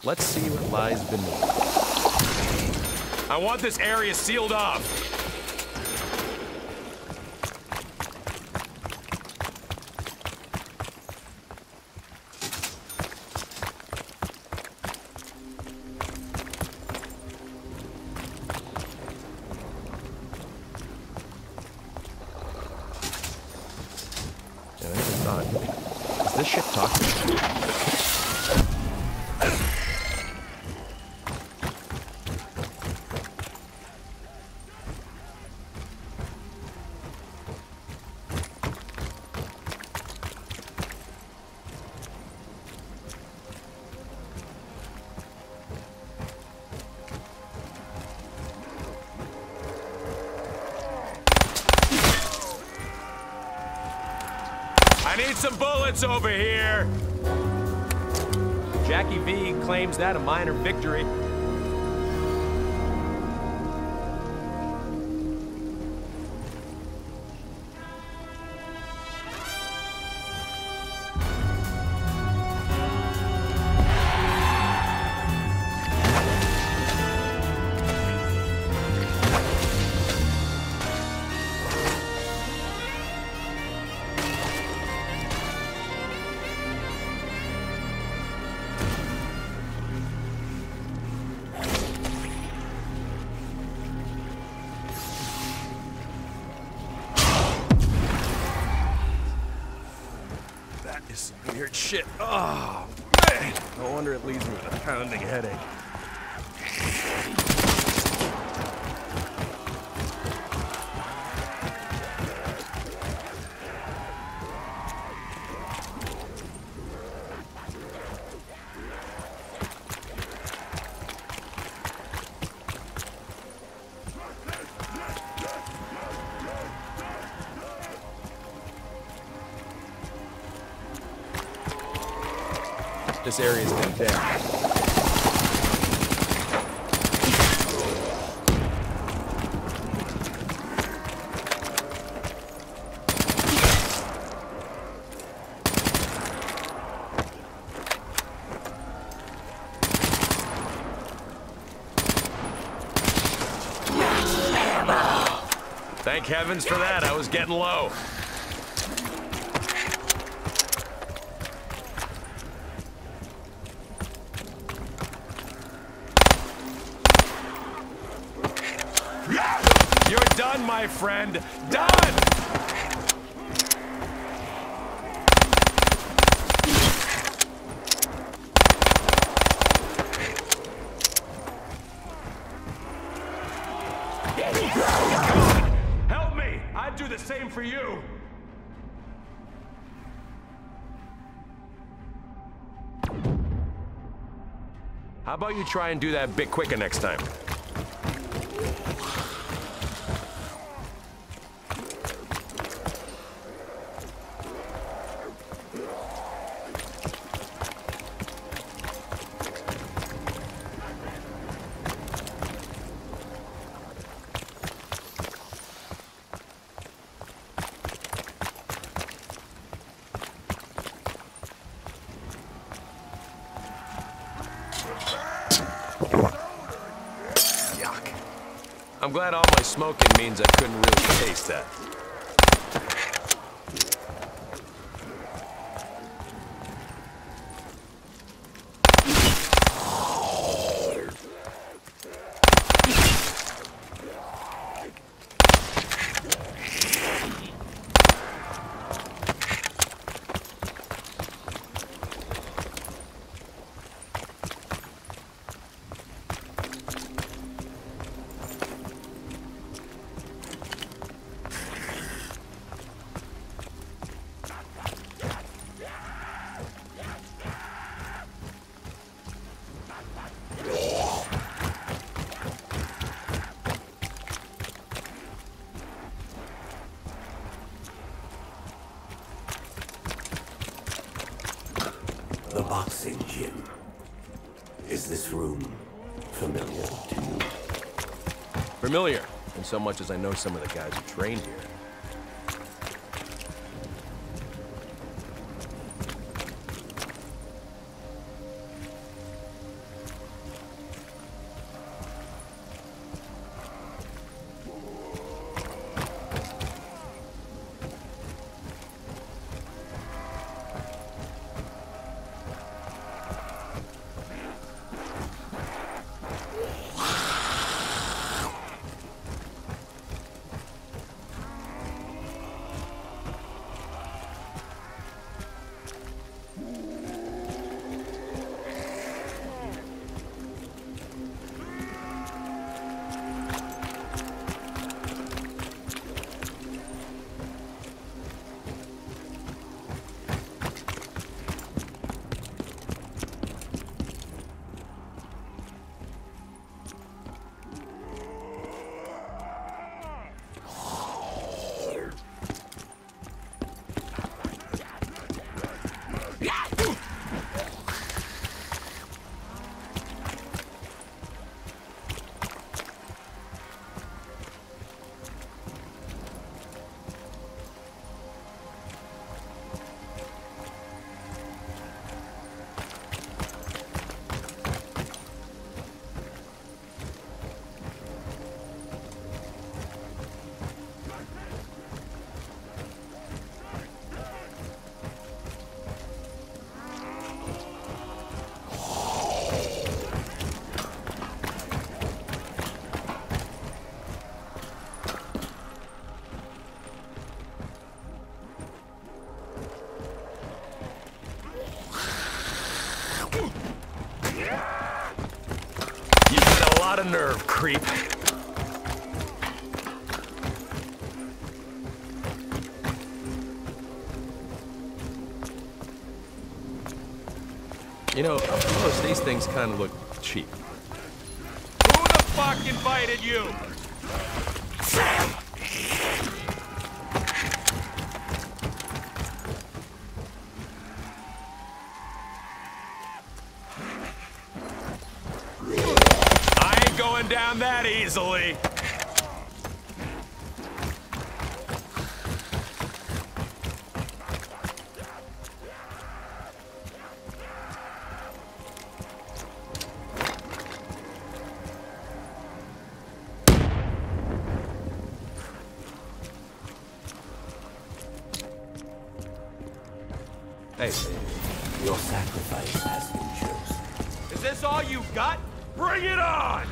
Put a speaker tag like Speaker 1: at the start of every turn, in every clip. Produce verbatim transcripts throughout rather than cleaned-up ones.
Speaker 1: Let's see what lies beneath.
Speaker 2: I want this area sealed off.
Speaker 1: Yeah, this is odd. Is this shit talking?
Speaker 2: I need some bullets over here.
Speaker 1: Jackie V claims that a minor victory.
Speaker 2: Is some weird shit. Oh, man. No wonder it leaves me with a pounding headache.
Speaker 1: This area is condemned.
Speaker 2: Thank heavens for that. I was getting low. You're done, my friend. Done! Come on! Help me! I'd do the same for you!
Speaker 1: How about you try and do that a bit quicker next time?
Speaker 2: Yuck.
Speaker 1: I'm glad all my smoking means I couldn't really taste that.
Speaker 3: The boxing gym. Is this room familiar to you?
Speaker 1: Familiar, in so much as I know some of the guys who trained here.
Speaker 2: a nerve, creep.
Speaker 1: You know, up close, these things kind of look cheap.
Speaker 2: Who the fuck invited you? I ain't going down that easily.
Speaker 1: Hey,
Speaker 3: Your sacrifice has been chosen.
Speaker 2: Is this all you got? Bring it on!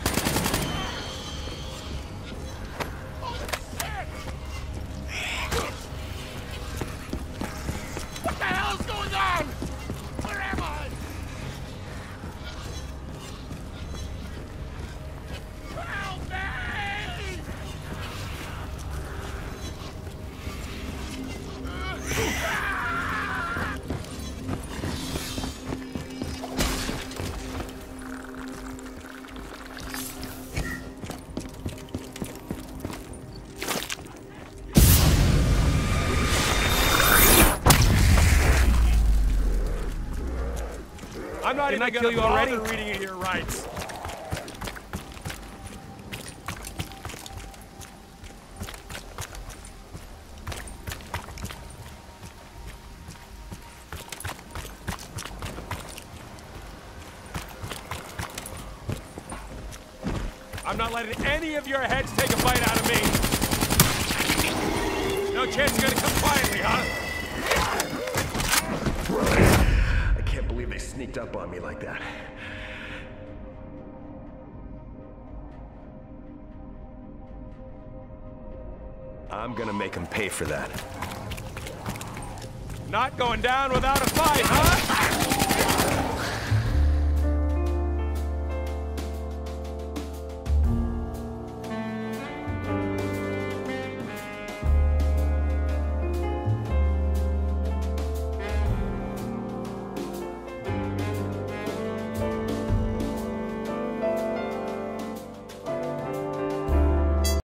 Speaker 4: What the hell's going on? Where am I? Help me!
Speaker 2: I'm not
Speaker 1: Didn't I
Speaker 2: even
Speaker 1: kill
Speaker 2: gonna
Speaker 1: you
Speaker 2: bother
Speaker 1: already?
Speaker 2: reading it your rights. I'm not letting any of your heads take a bite out of me. No chance you're gonna come quietly, huh?
Speaker 5: I can't believe they sneaked up on me like that. I'm gonna make them pay for that.
Speaker 2: Not going down without a fight, huh?